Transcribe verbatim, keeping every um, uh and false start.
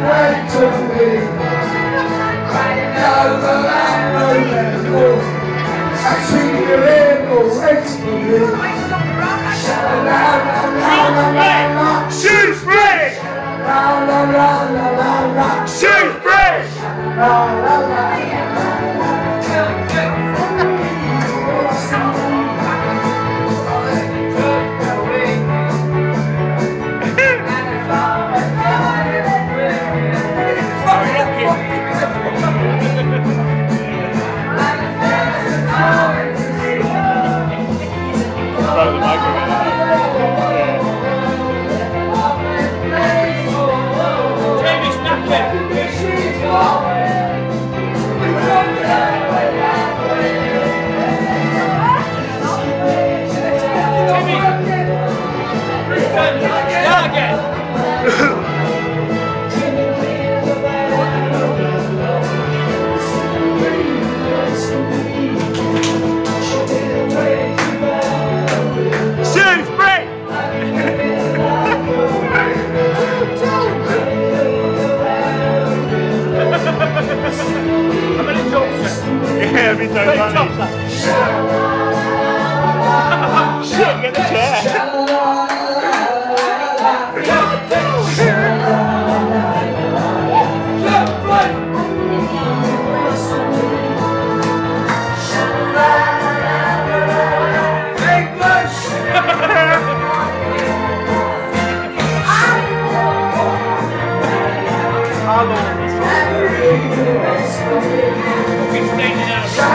way to me. Crying over and over. I see the rainbow waits for me. She's free! She's free! Every time shit, get the chair. He's standing out.